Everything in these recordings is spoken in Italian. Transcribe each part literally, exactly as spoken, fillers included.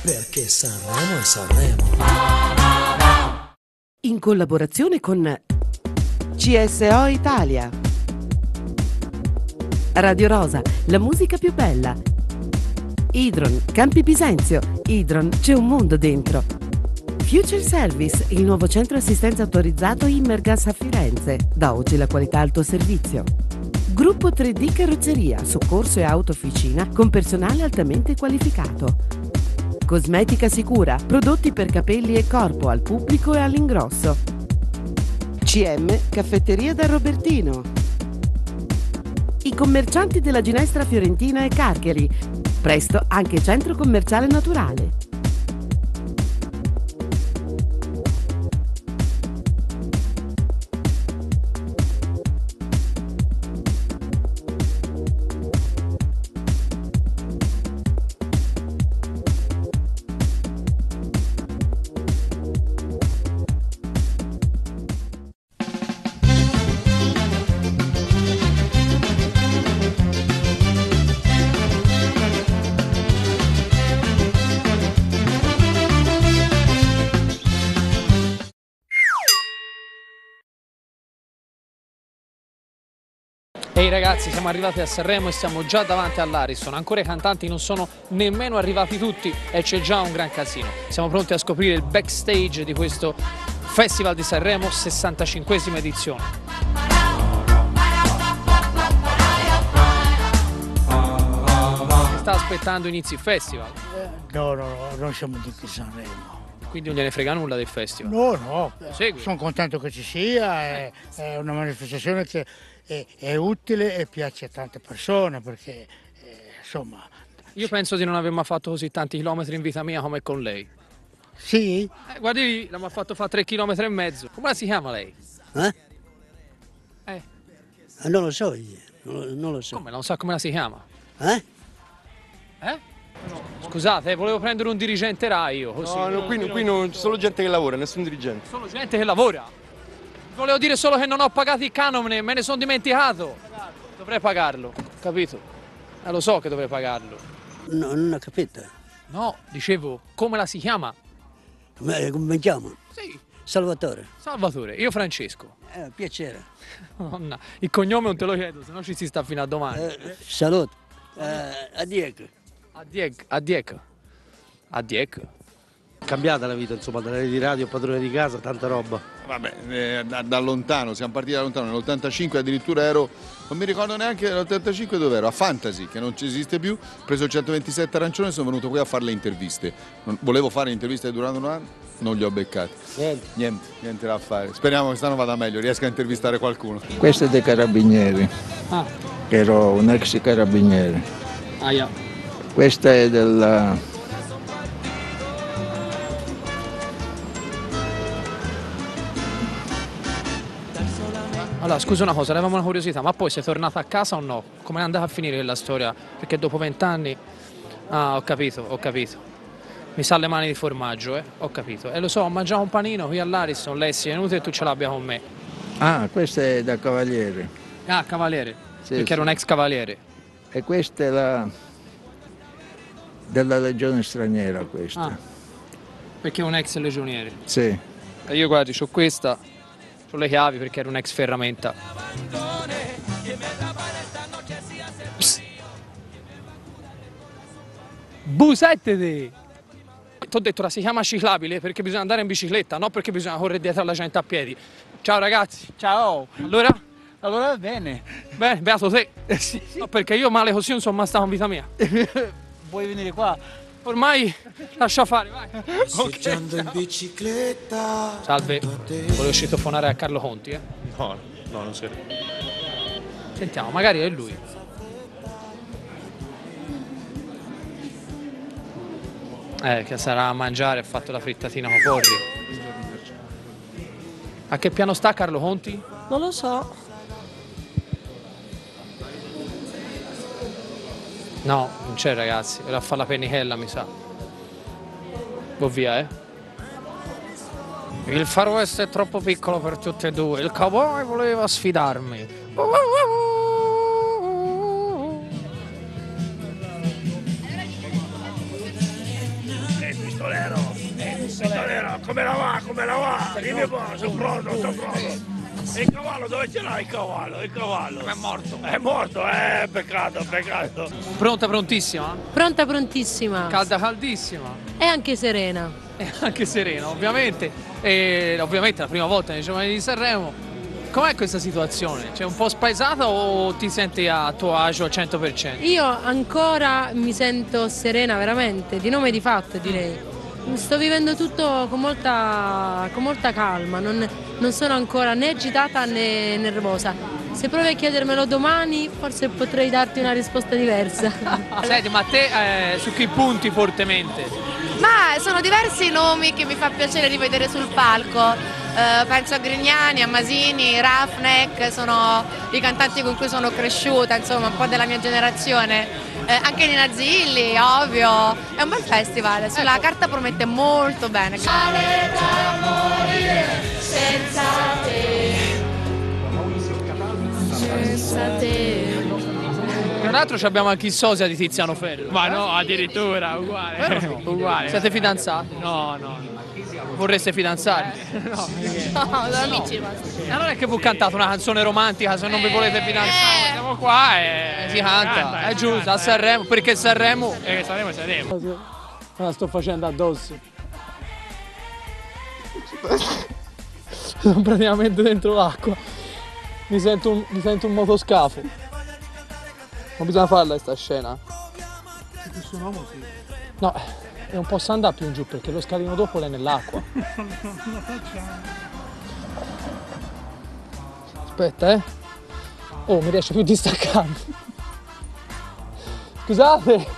Perché Sanremo è Sanremo. In collaborazione con C S O Italia, Radio Rosa, la musica più bella, Idron, Campi Bisenzio, Idron, c'è un mondo dentro. Future Service, il nuovo centro assistenza autorizzato Immergas a Firenze, da oggi la qualità al tuo servizio. Gruppo tre D Carrozzeria, soccorso e auto officina con personale altamente qualificato. Cosmetica Sicura, prodotti per capelli e corpo al pubblico e all'ingrosso. C M, caffetteria da Robertino. I commercianti della Ginestra Fiorentina e Carcheri, presto anche centro commerciale naturale. Ehi ragazzi, siamo arrivati a Sanremo e siamo già davanti all'Ariston, ancora i cantanti non sono nemmeno arrivati tutti e c'è già un gran casino. Siamo pronti a scoprire il backstage di questo Festival di Sanremo, sessantacinquesima edizione. Si sta aspettando inizi il festival? No, no, no, non siamo tutti a Sanremo. Quindi non gliene frega nulla del festival? No, no, Segui. Sono contento che ci sia, è, è una manifestazione che è, è utile e piace a tante persone perché, eh, insomma... Io penso di non aver mai fatto così tanti chilometri in vita mia come con lei. Sì? Eh, guardi lì, l'abbiamo fatto fare tre chilometri e mezzo. Come la si chiama lei? Eh? Eh? Eh, non lo so io, non lo, non lo so. Come, non sa come la si chiama? Eh? Eh? Scusate, volevo prendere un dirigente Rai io. Così. No, no, qui, qui non c'è solo gente che lavora, nessun dirigente. Solo gente che lavora. Volevo dire solo che non ho pagato il canone, me ne sono dimenticato. Dovrei pagarlo, capito? Eh, lo so che dovrei pagarlo. No, non ho capito. No, dicevo, come la si chiama? Come, come mi chiamo? Sì. Salvatore. Salvatore, io Francesco. Eh, piacere. Madonna, il cognome non te lo chiedo, se no ci si sta fino a domani. Eh, saluto. Eh, a Diego. A Diego, a Diego. A Diego. Cambiata la vita, insomma, da di radio, padrone di casa, tanta roba. Vabbè, eh, da, da lontano, siamo partiti da lontano, nell'ottantacinque addirittura ero, non mi ricordo neanche nell'ottantacinque dove ero, a Fantasy, che non ci esiste più, ho preso il centoventisette arancione e sono venuto qui a fare le interviste. Non, volevo fare le interviste durante un anno, non li ho beccati. Niente. Niente, niente da fare. Speriamo che quest'anno vada meglio, riesca a intervistare qualcuno. Questo è dei carabinieri, Ah, ero un ex carabiniere. ah yeah. Questa è del... Allora, scusa una cosa, avevamo una curiosità, ma poi sei tornata a casa o no? Come è andata a finire la storia? Perché dopo vent'anni... Ah, ho capito, ho capito. Mi sa le mani di formaggio, eh? Ho capito. E lo so, ho mangiato un panino qui all'Ariston, lei si è venuta e tu ce l'abbia con me. Ah, questa è da cavaliere. Ah, cavaliere, Sì, perché sì. era un ex cavaliere. E questa è la... della legione straniera, questa. Ah, perché è un ex legioniere. Sì. E io guardi, c'ho questa, c'ho le chiavi perché era un ex ferramenta. Psst. Busette te! Ti ho detto, la si chiama ciclabile perché bisogna andare in bicicletta, non perché bisogna correre dietro alla gente a piedi. Ciao ragazzi! Ciao! Allora? Allora va bene. Bene, beato te! Eh, sì, sì. No, perché io male così non sono mai stato in vita mia. Vuoi venire qua? Ormai lascia fare, vai! Passeggiando in bicicletta. Salve, volevo citofonare a Carlo Conti, eh? No, no, non serve. Sentiamo, magari è lui. Eh, che sarà a mangiare, ha fatto la frittatina con porri. A che piano sta Carlo Conti? Non lo so. No, non c'è ragazzi, era a fare la pennichella mi sa. Vo via, eh. Il Far West è troppo piccolo per tutti e due, il cowboy voleva sfidarmi. come la va, come la va? Dimmi un po', sono pronto, sono pronto. E il cavallo, dove ce l'hai il cavallo? Il cavallo? È morto. È morto, eh, peccato, peccato. Pronta, prontissima? Pronta, prontissima. Calda, caldissima. E anche serena. E anche serena, ovviamente. E ovviamente la prima volta nei giorni di Sanremo. Com'è questa situazione? Cioè un po' spaesata o ti senti a tuo agio al cento per cento? Io ancora mi sento serena, veramente, di nome e di fatto direi. Sto vivendo tutto con molta, con molta calma, non, non sono ancora né agitata né nervosa. Se provi a chiedermelo domani forse potrei darti una risposta diversa. Senti, ma te eh, su che punti fortemente? Ma sono diversi i nomi che mi fa piacere rivedere sul palco. Uh, penso a Grignani, a Masini, Roughneck, sono i cantanti con cui sono cresciuta, insomma un po' della mia generazione. Eh, anche Nina Zilli, ovvio, è un bel festival, sulla ecco. carta promette molto bene. Male da morire senza te, senza te. Tra l'altro abbiamo anche il sosia di Tiziano Ferro. Ma no, addirittura, uguale. Eh, uguale. Siete fidanzati? No, no. Vorreste fidanzarvi? Eh, no, perché... no, da amici. E allora è che voi cantate una canzone romantica se non vi volete fidanzare? Eh, siamo qua e si canta, canta, è si giusto, canta, a Sanremo, perché Sanremo? Perché Sanremo è Sanremo. Me la sto facendo addosso. Sono praticamente dentro l'acqua. Mi sento un, mi sento un motoscafo. Non bisogna farla questa scena. Questo uomo sì. No, e non posso andare più in giù perché lo scalino dopo è nell'acqua. Aspetta, eh. Oh, mi riesce più a distaccarmi. Scusate.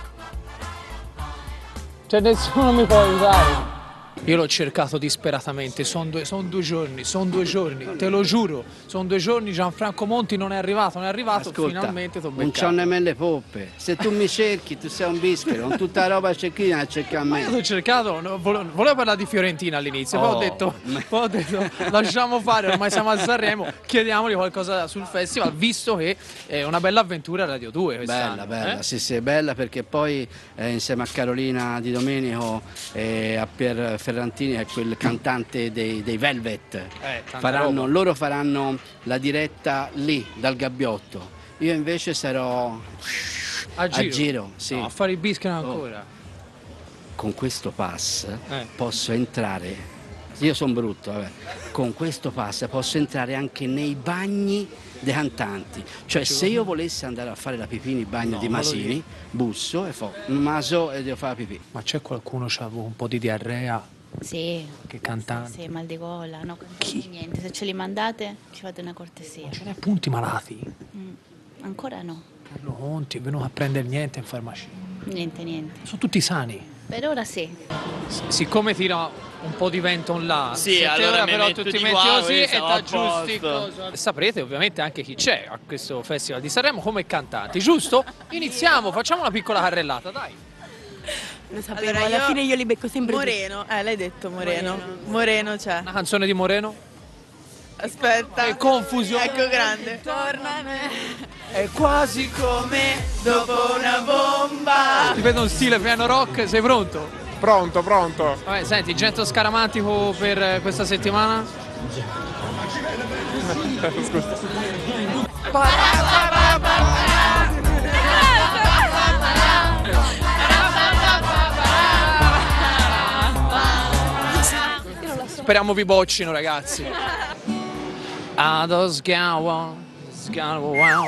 Cioè nessuno mi può aiutare. Io l'ho cercato disperatamente, sono due, son due giorni, sono due giorni, te lo giuro, sono due giorni, Gianfranco Monti non è arrivato, non è arrivato, Ascolta, finalmente t'ho beccato. non c'ho nemmeno le poppe, se tu mi cerchi tu sei un bischero, con tutta la roba cecchina cerca a me. Io ho cercato, no, volevo, volevo parlare di Fiorentina all'inizio, Oh. poi ho detto, poi ho detto lasciamo fare, ormai siamo a Sanremo, chiediamogli qualcosa sul festival, visto che è una bella avventura a Radio due quest'anno. Bella, bella, eh? sì sì, è bella perché poi eh, insieme a Carolina Di Domenico e a Pier Ferrantini è quel cantante dei, dei Velvet, Eh, tanta faranno, roba. loro faranno la diretta lì, dal gabbiotto, io invece sarò A giro? giro, sì. No, a fare i bischi ancora. Con questo pass Eh. posso entrare, io sono brutto, vabbè. Con questo pass posso entrare anche nei bagni dei cantanti, cioè se io volessi andare a fare la pipì nei bagni No, di ma lo Masini, busso e fo maso e devo fare la pipì. Ma c'è qualcuno che ha un po' di diarrea? Sì. Che cantante? Sì, mal di gola, no, niente, se ce li mandate ci fate una cortesia. Ce n'è punti malati? Mm, ancora no, Carlo Conti è venuto a prendere niente in farmacia. niente, niente. Sono tutti sani. Per ora sì. S- siccome tira un po' di vento in là, Sì, se te allora ora mi però metto tu ti di metti qua, così così e siamo a t'aggiusti posto. cosa. Saprete ovviamente anche chi c'è a questo festival di Sanremo come cantanti, giusto? Iniziamo, facciamo una piccola carrellata, dai. Lo sapevo, Allora, alla io- fine io li becco sempre tutti. Moreno, eh l'hai detto Moreno. Moreno c'è. Una canzone di Moreno? Aspetta. Che confusione. Ecco grande. Torna a me. È quasi come dopo una bomba. ti vedo un stile piano rock, sei pronto? Pronto, pronto. Vabbè, senti, getto scaramantico per eh, questa settimana? Speriamo vi boccino, ragazzi. Ado sgawa, sgawa, wow.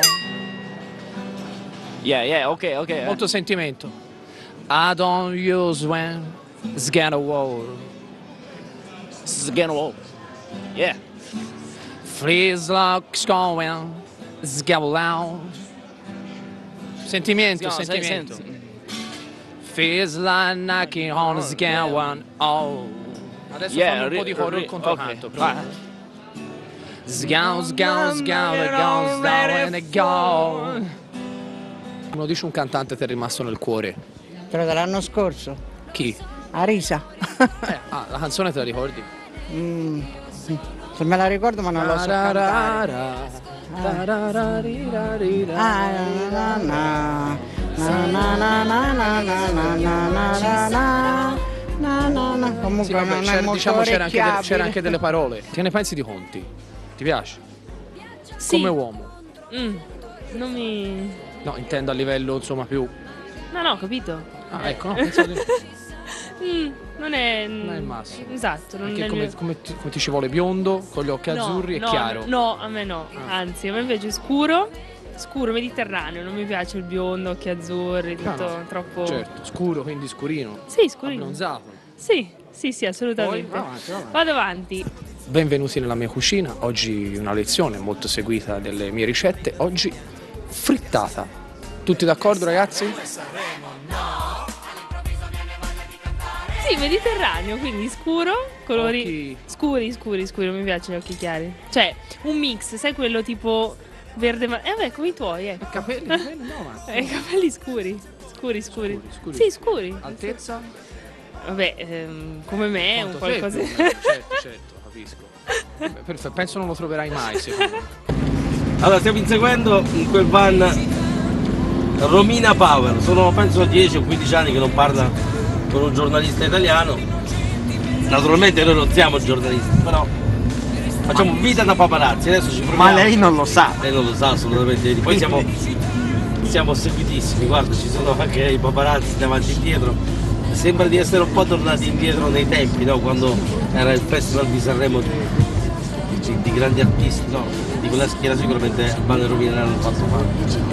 Yeah, yeah, ok, ok. Molto sentimento. I don't use when sgana wow. Sgano wow. Yeah. Freeze like going, sgawa. Sentimento, Sgano, sentimento. sento. Feels like knocking on the sgawa. Oh. Adesso Yeah, fanno un po' di ri- coro il ri- controcanto. ok. pronto? Sgao, sgao, sgao, it goes down and it goes. Uno dice un cantante ti è rimasto nel cuore. Però dall'anno scorso, Chi? Arisa. Eh, ah, la canzone te la ricordi? Mm, se me la ricordo ma non lo so cantare. Ah, na, na, na. Na, na, na, na, na, na, na, na, na, na, na, na, buona, comunque Sì, vabbè, non è c'era, molto diciamo, c'era, anche de- orecchiabile. c'era anche delle parole. Che ne pensi di Conti? Ti piace? Sì. Come uomo? Mm, non mi... No, intendo a livello insomma più... No, no, ho capito. Ah, ecco, no, pensavo di... Mm, non è... Non è il massimo. Esatto. Non Perché è il come, mio- come, ti, come ti ci vuole biondo, con gli occhi No, azzurri, no, è chiaro. No, a me no. Anzi, a me piace scuro, scuro mediterraneo. Non mi piace il biondo, occhi azzurri, tutto No, no. troppo... Certo, scuro, quindi scurino. Sì, scurino. Abbronzato. Sì, sì, sì, assolutamente. Poi, va avanti, va avanti. Vado avanti. Benvenuti nella mia cucina. Oggi una lezione molto seguita delle mie ricette. Oggi frittata. Tutti d'accordo, ragazzi? Sì, mediterraneo, quindi scuro, colori Occhi. scuri, scuri, scuri, non mi piacciono gli occhi chiari. Cioè, un mix, sai quello tipo verde ma... Eh vabbè, come i tuoi, eh. Capelli, capelli, no, ma... Eh, capelli scuri. Scuri, scuri. Scuri, scuri. Sì, scuri. Altezza? Vabbè, ehm, come me, un Quanto sei qualcosa... più o meno? Certo, certo, capisco. Beh, perfetto, penso non lo troverai mai, secondo me. Allora, stiamo inseguendo in quel van Romina Power. Sono penso dieci o quindici anni che non parla con un giornalista italiano. Naturalmente noi non siamo giornalisti, però facciamo vita da paparazzi. Adesso ci proviamo. Ma lei non lo sa. Lei non lo sa assolutamente. Poi siamo, siamo seguitissimi, guarda, ci sono anche i paparazzi davanti e indietro. Sembra di essere un po' tornati indietro nei tempi, no? Quando era il Festival di Sanremo di, di, di grandi artisti, no? Di quella schiera sicuramente Albano e Romina l'hanno fatto fare.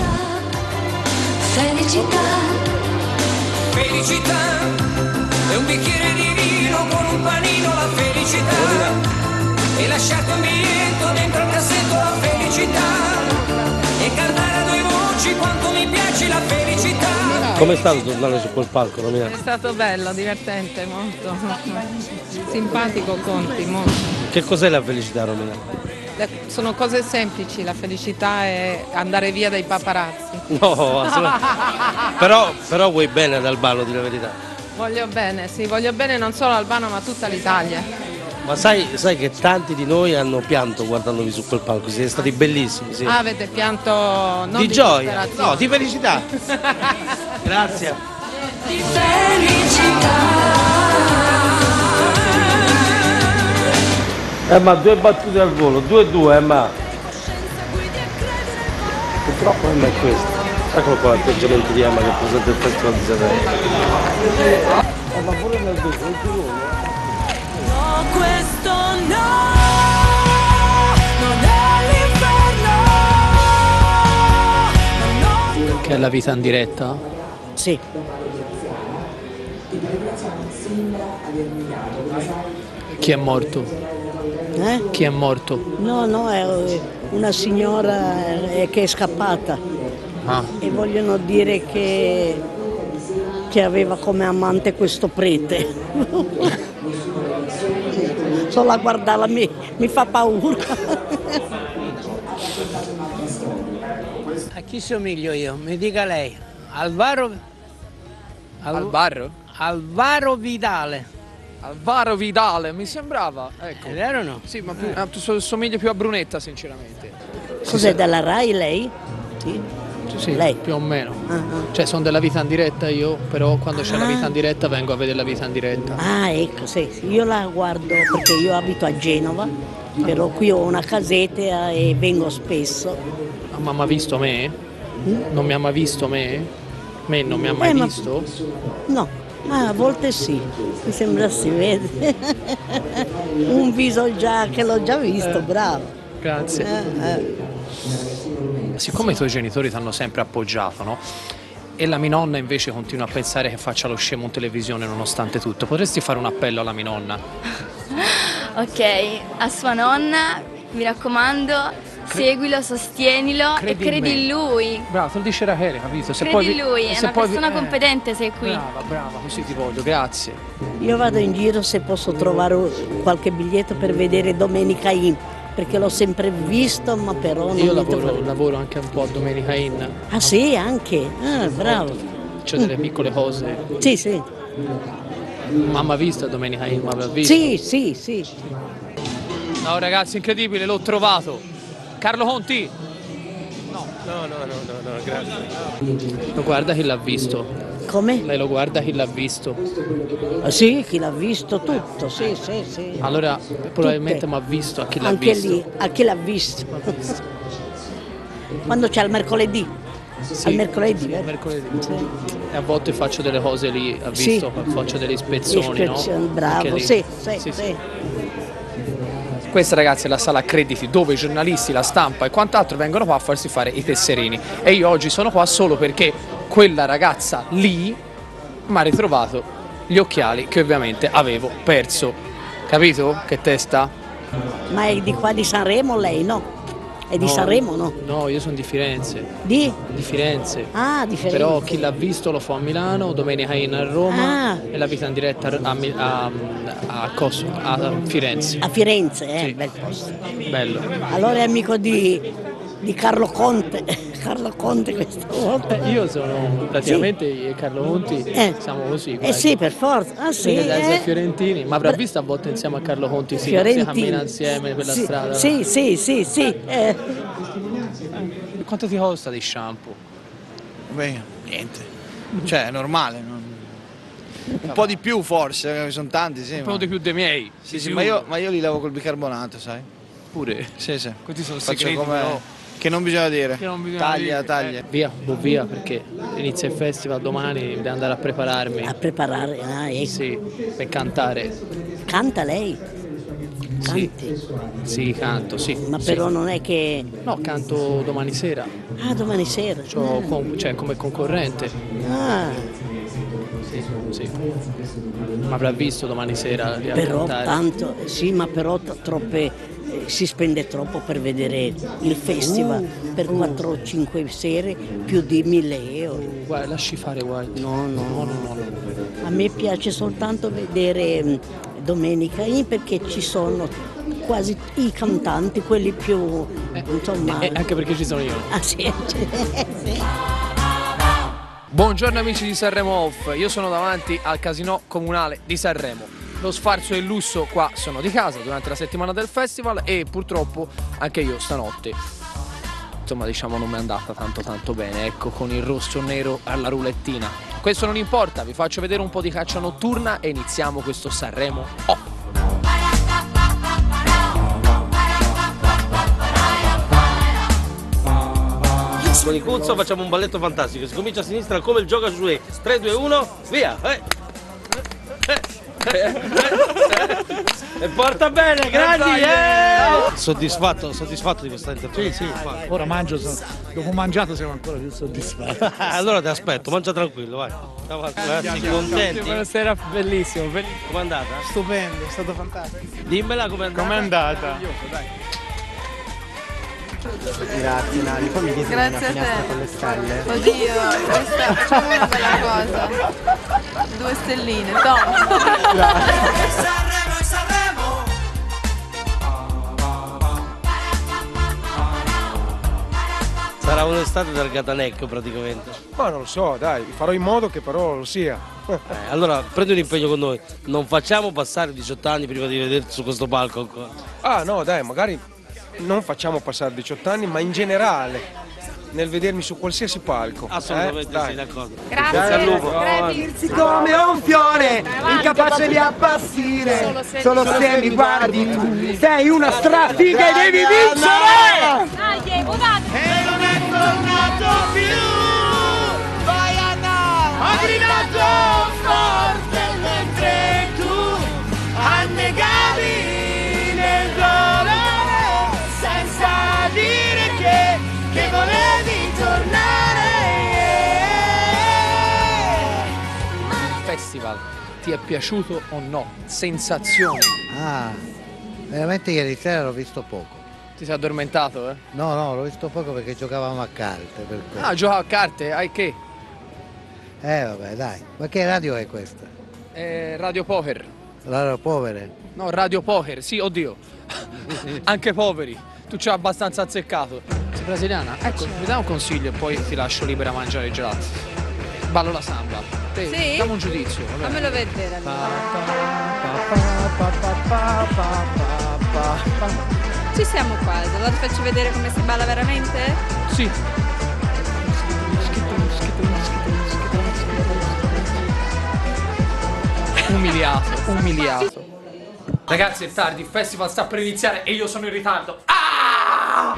Felicità, Felicità è un bicchiere di vino con un panino, la felicità e lasciarti un biglietto dentro il cassetto, la felicità e cantare a due voci quanto mi piace la felicità. Com'è stato tornare su quel palco, Romina? È stato bello, divertente, molto. Simpatico Conti, molto. Che cos'è la felicità, Romina? Le- Sono cose semplici, la felicità è andare via dai paparazzi. No, assolutamente. però, però vuoi bene ad Albano, di la verità. Voglio bene, sì, voglio bene non solo Albano ma tutta l'Italia. Ma sai, sai che tanti di noi hanno pianto guardandovi su quel palco, siete stati bellissimi, sì. Ah, avete pianto non di, di gioia, disperazione. no, di felicità. Grazie. di felicità. Eh ma due battute al volo, due e due, eh ma. Purtroppo Emma è questo. Eccolo qua l'atteggiamento di Emma che presenta il Festival di Sanremo. Eh, ma pure nel viso, non ti vuole? No, questo no, non è l'inferno. Che è la vita in diretta? Sì. Chi è morto? Eh? Chi è morto? No, no, è una signora eh, che è scappata Ah. e vogliono dire che, che aveva come amante questo prete. Solo a guardarla mi, mi fa paura. A chi somiglio io? Mi dica lei. Alvaro... Al- Alvaro? Alvaro Vidale. Alvaro Vidale, mi sembrava. Ecco. È vero o no? Sì, ma più, ah, tu so- somigli più a Brunetta, sinceramente. Cos'è, dalla Rai lei? Sì. Sì, sì, Lei? più o meno. Ah, ah. Cioè, sono della vita in diretta io, però quando c'è la Ah. vita in diretta vengo a vedere la vita in diretta. Ah, ecco, sì, sì, io la guardo perché io abito a Genova, però qui ho una casetta e vengo spesso. Ma mi ha visto me? Mm? Non mi ha mai visto me? Me non mi ha mai Eh, ma- visto? No, ma a volte sì, mi sembra si vede. Un viso già che l'ho già visto, Eh. bravo. Grazie. Eh, eh. Siccome i tuoi genitori ti hanno sempre appoggiato, no? E la mia nonna invece continua a pensare che faccia lo scemo in televisione nonostante tutto, potresti fare un appello alla mia nonna? Ok, a sua nonna, mi raccomando, seguilo, sostienilo Credi e credi in me. in lui. Bravo, te lo dice Rachele, capito? Se Credi poi in vi- lui, è se una poi vi- persona eh, competente, sei qui. Brava, brava, così ti voglio, grazie. Io vado in giro se posso trovare qualche biglietto per vedere Domenica In, perché l'ho sempre visto, ma però non Io mi lavoro, trovo- lavoro anche un po' a Domenica In. Ah sì, anche? Ah, bravo. C'è delle piccole cose. Sì, sì. Mamma ha visto Domenica In, ma aveva visto? Sì, sì, sì. No ragazzi, incredibile, l'ho trovato. Carlo Conti. No, no, no, no, no, grazie. Ma guarda chi l'ha visto. Come? Lei lo guarda chi l'ha visto. Ah, sì, chi l'ha visto tutto, sì, sì, sì. Allora probabilmente Tutte. mi ha visto a chi l'ha Anche visto. lì, a chi l'ha visto. Quando c'è il mercoledì. Sì, al mercoledì, sì, vero? al mercoledì. Sì. E a volte faccio delle cose lì, ha Sì. visto? Faccio delle ispezioni, Ispezioni, no? bravo, Anche lì. sì, sì, Sì, sì. sì. Questa ragazzi è la sala accrediti dove i giornalisti, la stampa e quant'altro vengono qua a farsi fare i tesserini e io oggi sono qua solo perché quella ragazza lì mi ha ritrovato gli occhiali che ovviamente avevo perso, capito? Che testa? Ma è di qua di Sanremo lei, no? È di No, Sanremo, no? No, io sono di Firenze. Di? Di Firenze. Ah, di Firenze. Però chi l'ha visto lo fa a Milano, domenica in a Roma Ah. e la vita in diretta a, Mi- a, a, Cos- a Firenze. A Firenze, eh, Sì. bel posto. Bello. Allora è amico di, di Carlo Conte. Carlo Conte questa volta. Io sono praticamente io e Carlo Conti, Eh. siamo così. Eh quasi. sì, per forza. Ah sì, Perché da essere eh. fiorentini, ma avrà visto a volte insieme a Carlo Conti si, si Fiorentini. cammina insieme per la Sì, strada? Sì, sì, sì, sì. eh. Quanto ti costa di shampoo? Beh, niente. Cioè, è normale. non- Un po' di più forse, sono tanti, sì. Un po' ma- di più dei miei. Sì, sì, ma io, ma io li lavo col bicarbonato, sai? Pure? Sì, sì. Questi sono Faccio segreti come- però. Che non bisogna dire. Che non bisogna taglia, dire. taglia. Via, boh, via perché inizia il festival domani, devo andare a prepararmi. A preparare, ah, ecco. Sì, per cantare. Canta lei? Canti? Sì, sì, canto, sì. Ma sì. però non è che... No, canto domani sera. Ah, domani sera. C'ho Ah. con- cioè come concorrente. Ah, Sì, sì. Ma avrà visto domani sera di a però cantare. tanto, sì, ma però t- troppe, eh, si spende troppo per vedere il festival, Uh, per quattro o cinque sere più di mille euro. Guarda, lasci fare, guarda. No, no, No, no, no, no. A me piace soltanto vedere mh, Domenica In perché ci sono quasi i cantanti, quelli più, insomma... E anche perché ci sono io. Ah sì, sì. Buongiorno amici di Sanremo Off, io sono davanti al Casinò Comunale di Sanremo. Lo sfarzo e il lusso qua sono di casa durante la settimana del festival e purtroppo anche io stanotte, insomma diciamo non mi è andata tanto tanto bene, ecco, con il rosso nero alla roulettina. Questo non importa, vi faccio vedere un po' di caccia notturna e iniziamo questo Sanremo Off. Con i Cuzzo facciamo un balletto fantastico, si comincia a sinistra come il gioca su E. tre, due, uno, via! Eh. E porta bene, grandi! Eh. Soddisfatto, soddisfatto di questa intervista? Sì, sì, ora mangio, sono- dopo mangiato siamo ancora più soddisfatti. Allora ti aspetto, mangia tranquillo, vai. Ciao, ragazzi, contenti? Buonasera, bellissimo, bellissimo. Com'è andata? Stupendo, è stato fantastico. Dimmela com'è andata. Com'è andata? Grazie Nari, poi mi diedi Grazie una a te. finestra con le stelle. Oddio, questa facciamo una bella cosa. Due stelline, Tom. Sarà un'estate del Gatanecchio praticamente. Ma non lo so, dai, farò in modo che però lo sia. Eh, allora prendi un impegno con noi, non facciamo passare diciotto anni prima di vederti su questo palco ancora. Ah no, dai, magari non facciamo passare diciotto anni, ma in generale, nel vedermi su qualsiasi palco. Assolutamente eh? Dai. sì, d'accordo. Grazie al lupo. Come un fiore, incapace di appassire, solo se mi guardi tu, sei una strafiga e devi vincere! Dai, votate! E non è tornato più, vai a andare, ha gridato forte mentre tu annegavi nel dolore, senza dire che, che volevi tornare. Festival, ti è piaciuto o no? Sensazioni. Ah, veramente ieri sera l'ho visto poco. Ti sei addormentato, eh? No, no, l'ho visto poco perché giocavamo a carte. Per cui. Ah, giocavo a carte, hai che? Eh vabbè, dai. Ma che radio è questa? Eh, Radio Poker. Radio Povere? No, Radio Poker, sì, oddio. Anche poveri. Tu c'hai abbastanza azzeccato. Sei brasiliana? Ecco, mi dai un consiglio e poi ti lascio libera a mangiare i gelati. Ballo la samba. Te, Sì? Dammi un giudizio. vabbè. Fammelo vedere allora. Ci siamo quasi, allora ti faccio vedere come si balla veramente? Sì. Umiliato, umiliato. Ragazzi, è tardi, il festival sta per iniziare e io sono in ritardo. Ah!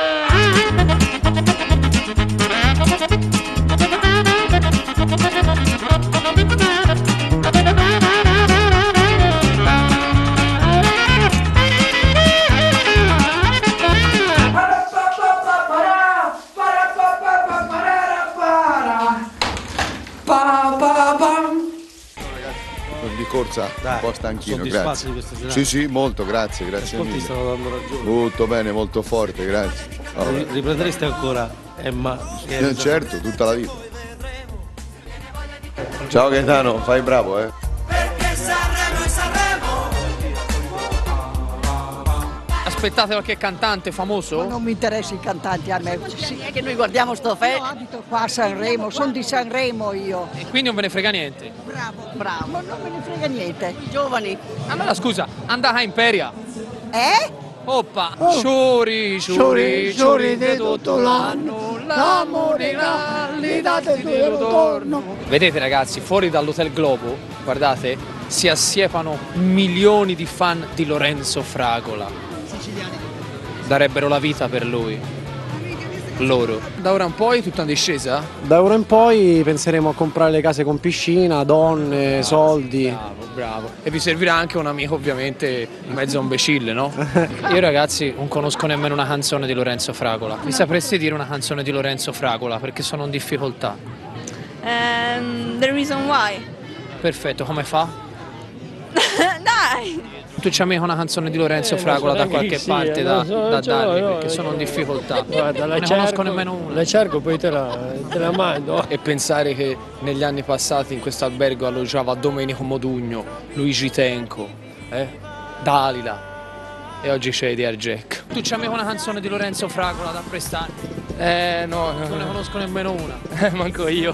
Di corsa, Dai, un po' stanchino, soddisfatto grazie. di questa serata? Sì, sì, molto, grazie, grazie Ascolti, mille. stanno dando ragione. Molto bene, molto forte, grazie. Ri- Riprendereste ancora Emma? Eh, certo, tutta la vita. Ciao Gaetano, fai bravo, eh. Perché Sanremo è Sanremo. Aspettate qualche cantante famoso? Ma non mi interessano i cantanti a me, sì, è che noi guardiamo sto festival. Io abito qua a Sanremo, sono di Sanremo io. E quindi non ve ne frega niente? Bravo, bravo, ma non me ne frega niente. I giovani. Allora scusa, andata a Imperia. Eh? Oppa, Oh. sciori, sciori, sciori di tutto l'anno, l'amore li date di ritorno. Vedete ragazzi, fuori dall'Hotel Globo, guardate, si assiepano milioni di fan di Lorenzo Fragola. Darebbero la vita per lui. Loro. Da ora in poi tutta in discesa? Da ora in poi penseremo a comprare le case con piscina, donne, Bravo, soldi. Bravo, bravo. E vi servirà anche un amico ovviamente mezzo imbecille, no? Io ragazzi non conosco nemmeno una canzone di Lorenzo Fragola. Mi sapresti dire una canzone di Lorenzo Fragola perché sono in difficoltà? Ehm, The Reason Why. Perfetto, come fa? Dai! Tu c'hai mica una canzone di Lorenzo Eh, Fragola da non so qualche neanche chi parte sia, da, non so, da non ce l'ho, darmi no, perché sono in io- difficoltà. Guarda, la non ne cerco, conosco nemmeno una. La cerco, poi te la, te la mando. E pensare che negli anni passati in questo albergo alloggiava Domenico Modugno, Luigi Tenco, eh? Dalila e oggi c'è Eddie Jack. Tu c'hai mica una canzone di Lorenzo Fragola da prestarmi? Eh no, Non ne conosco nemmeno una. Eh, manco io.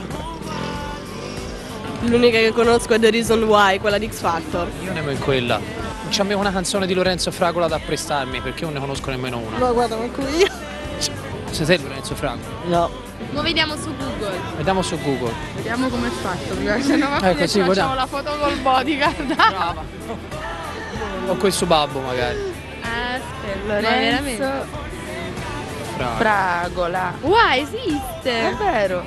L'unica che conosco è The Reason Why, quella di X Factor. Io nemmeno quella. Non c'è mica una canzone di Lorenzo Fragola da prestarmi perché io non ne conosco nemmeno una. No, guarda, manco io. Sei te Lorenzo Fragola? No. Mo vediamo su Google. Vediamo su Google. Vediamo com'è fatto, prima se no va Ecco, bene, sì, ci guarda. facciamo la foto col bodyguard. Brava. O questo babbo magari. Aspetta, Lorenzo veramente? Fragola. Fragola. Wow, esiste! È vero.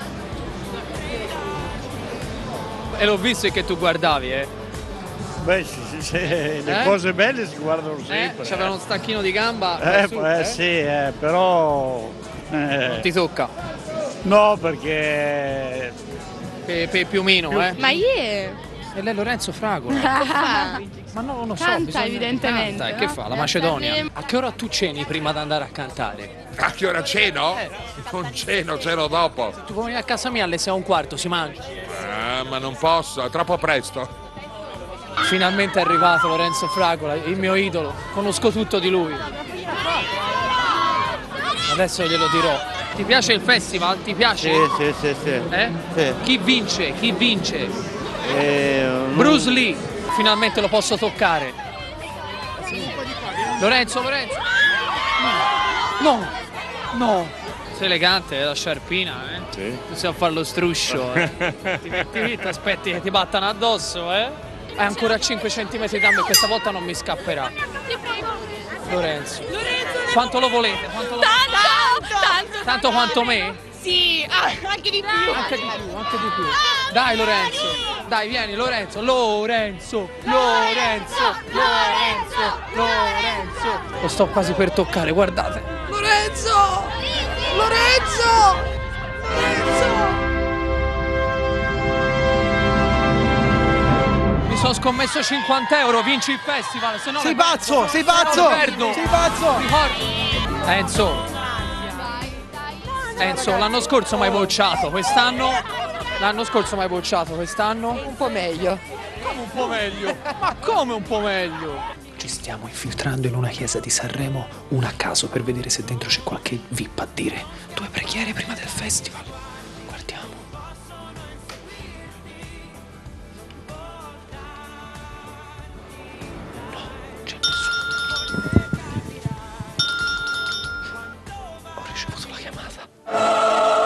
E l'ho visto che tu guardavi, eh? Beh, sì, sì, sì, le Eh? cose belle si guardano Eh? sempre. C'aveva uno stacchino di gamba. Eh, su, eh, eh? sì, eh, però... eh, Non ti tocca. no, perché... Pe, pe piumino, eh? Ma yeah! E lei è Lorenzo Fragola. Ma no, non lo so. Canta, bisogna- evidentemente, Canta, e no? che fa? La Eh, Macedonia? Sanremo. A che ora tu ceni prima di andare a cantare? A che ora ceno? Non ceno, ceno dopo. Tu come vieni a casa mia alle sei e un quarto, si mangia. Eh, ma non posso, è troppo presto. Finalmente è arrivato Lorenzo Fragola, il mio idolo. Conosco tutto di lui. Adesso glielo dirò. Ti piace il festival? Ti piace? Sì, sì, sì, sì. Eh? Sì. Chi vince? Chi vince? Eh, non- Bruce Lee. Finalmente lo posso toccare. Lorenzo, Lorenzo. No, no. Sei elegante, eh, la sciarpina, eh? Sì. Tu sai fare lo struscio, eh? Ti metti lì, ti aspetti che ti battano addosso, eh? Hai ancora cinque centimetri da me, questa volta non mi scapperà. Lorenzo. Quanto lo volete? Quanto lo... Tanto! Tanto! Tanto quanto me? Sì, ah, anche di più! Anche di più, anche di più. Dai Lorenzo, dai vieni Lorenzo, Lorenzo, Lorenzo, Lorenzo, Lorenzo. Lo sto quasi per toccare, guardate. Lorenzo! Lorenzo! Lorenzo! Mi sono scommesso cinquanta euro, vinci il festival, se no Sei ne perdo. pazzo, sei Se no ne pazzo, perdo. sei pazzo. Ricordo. Enzo. Enzo, l'anno scorso mi hai bocciato, quest'anno? L'anno scorso mi hai bocciato, quest'anno? Un po' meglio. Come un po' meglio? Ma come un po' meglio? Ci stiamo infiltrando in una chiesa di Sanremo, una a caso, per vedere se dentro c'è qualche V I P a dire due preghiere prima del festival. Guardiamo. No, c'è nessuno. Ho ricevuto la chiamata.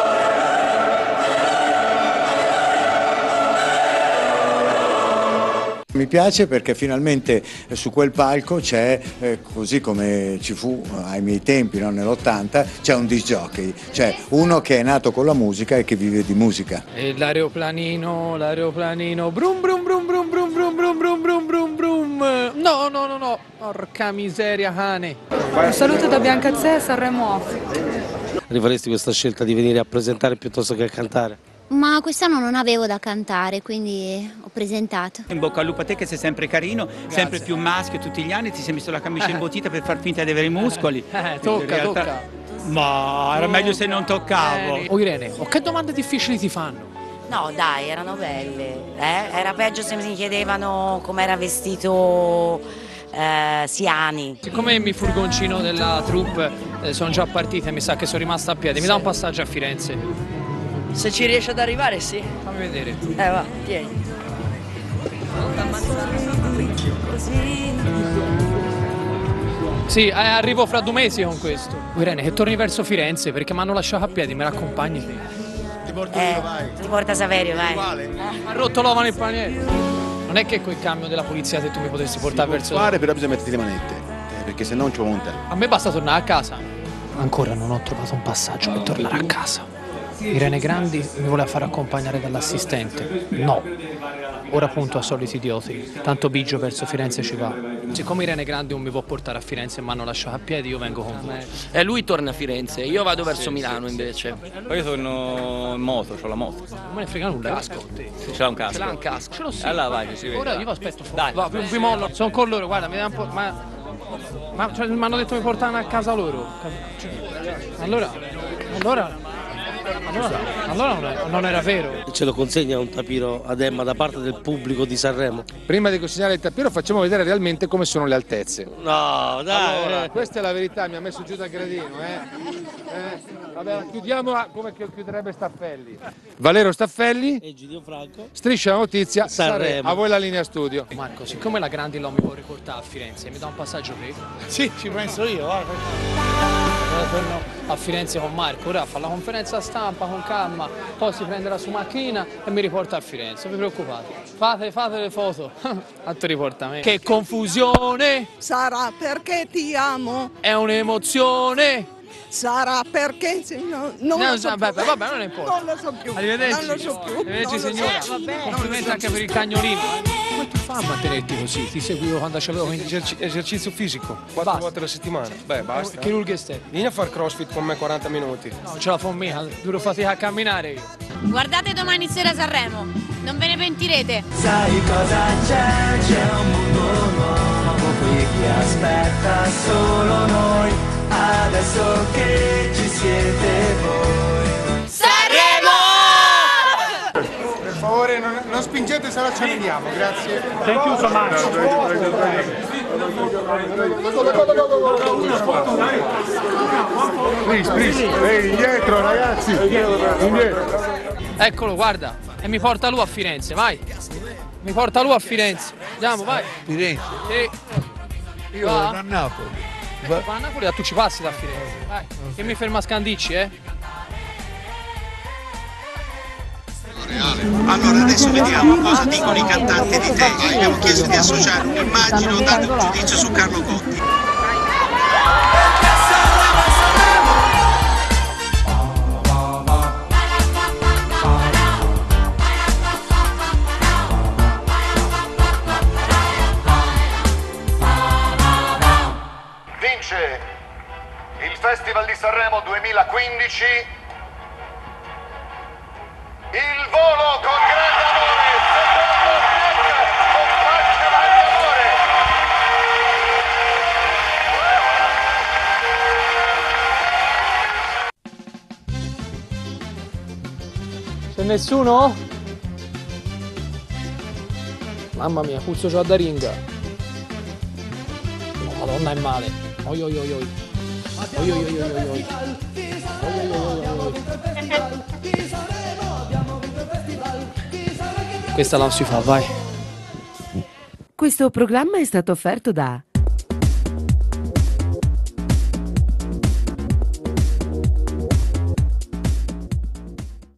mi piace perché finalmente eh, su quel palco c'è, eh, così come ci fu ai miei tempi, no, nell'ottanta, c'è un disc jockey, cioè uno che è nato con la musica e che vive di musica. E l'aeroplanino, l'aeroplanino, brum brum brum brum brum brum brum brum brum brum brum. No, no, no, no, porca miseria cane. Un saluto da Bianca Zè, Sanremo Off. Rifaresti questa scelta di venire a presentare piuttosto che a cantare? Ma quest'anno non avevo da cantare, quindi ho presentato. In bocca al lupo a te che sei sempre carino, Grazie. sempre più maschio tutti gli anni, ti sei messo la camicia imbottita per far finta di avere i muscoli. Eh, tocca, realtà... tocca. Ma era meglio se non toccavo. Oh Irene, oh, che domande difficili ti fanno? No dai, erano belle, eh? Era peggio se mi chiedevano com'era vestito eh, Siani. Siccome mi furgoncino della troupe eh, sono già partite, mi sa che sono rimasta a piedi, mi dà un passaggio a Firenze? Se ci riesci ad arrivare, sì. Fammi vedere. Eh va, tieni. Sì, eh, arrivo fra due mesi con questo. Irene, che torni verso Firenze perché mi hanno lasciato a piedi, me l'accompagni? Ti porto eh, io, vai. Ti porta Saverio, vai. Uguale. Ha rotto l'ova nel paniere. Non è che col camion della polizia se tu mi potessi portare verso... fare, però bisogna metterti le manette, eh, perché se no non ci monta. A me basta tornare a casa. Ancora non ho trovato un passaggio per tornare a casa. Irene Grandi mi voleva far accompagnare dall'assistente. No. Ora punto a soliti idioti. Tanto Biggio verso Firenze ci va. Siccome Irene Grandi non mi può portare a Firenze e mi hanno lasciato a piedi, io vengo con me. E lui torna a Firenze, io vado verso sì, Milano sì, invece. Poi io torno in moto, ho la moto. Non me ne frega nulla. Casco. Ce l'ha un casco. Ce l'ha un casco. Ce l'ho sì. Allora vai, che si vede. Ora io vi aspetto fuori. Dai, va, vi, vi mollo. Sono con loro, guarda, mi dà un po'. Ma, ma cioè, mi hanno detto mi portano a casa loro. Cioè, allora. Allora. Allora, allora non, è, non era vero. Ce lo consegna un tapiro ad Emma da parte del pubblico di Sanremo? Prima di consegnare il tapiro facciamo vedere realmente come sono le altezze. No, dai! Allora, questa è la verità, mi ha messo giù dal gradino, eh. eh. Vabbè, chiudiamo a, come chiuderebbe Staffelli. Valero Staffelli. E Gidio Franco. Striscia la notizia, Sanremo. A voi la linea studio. Marco, siccome la Grandi non mi può riportare a Firenze, mi dà un passaggio qui? Sì, ci penso io, va. Torno a Firenze con Marco, ora fa la conferenza stampa con calma, poi si prende la sua macchina e mi riporta a Firenze, non vi preoccupate. Fate, fate le foto, tanto riporta me. Che confusione! Sarà perché ti amo. È un'emozione! Sarà perché se no, non no, lo so vabbè, più. vabbè, non importa. Non lo so più. Arrivederci. Non lo so più. Arrivederci signora. So Complimenti anche per il cagnolino. Come tu fai a mantenerti così? Ti seguivo quando c'avevo Eserci esercizio fisico, quattro volte alla settimana. Beh, basta. Chirurghi esteri. Vieni a fare crossfit con me quaranta minuti. No, non ce la fa mica, duro fatica a camminare io. Guardate domani sera Sanremo, non ve ne pentirete. Sai cosa c'è? C'è un mondo nuovo qui che aspetta solo noi. Adesso che ci siete voi. Sanremo! Per favore non, non spingete se no ce ne andiamo, grazie. Thank you so much. Please, please. Ehi, indietro ragazzi, indietro. Eccolo, guarda, e mi porta lui a Firenze, vai. Mi porta lui a Firenze. Andiamo, vai. Firenze? Sì. Io Va? vado a Napoli. Va a Napoli, tu ci passi da Firenze. Vai. Che mi ferma a Scandicci, eh? Allora adesso vediamo cosa dicono i cantanti di te. Abbiamo chiesto di associare un'immagine o dare un giudizio su Carlo Conti. Vince il Festival di Sanremo duemilaquindici il volo con grande amore, secondo film con faccia d'amore. C'è nessuno? Mamma mia, puzzo già da ringa. No, madonna è male. Oi oi oi oi. Oi oi oi oi oi. Oi oi oi oi oi. Questa non si fa, vai. Questo programma è stato offerto da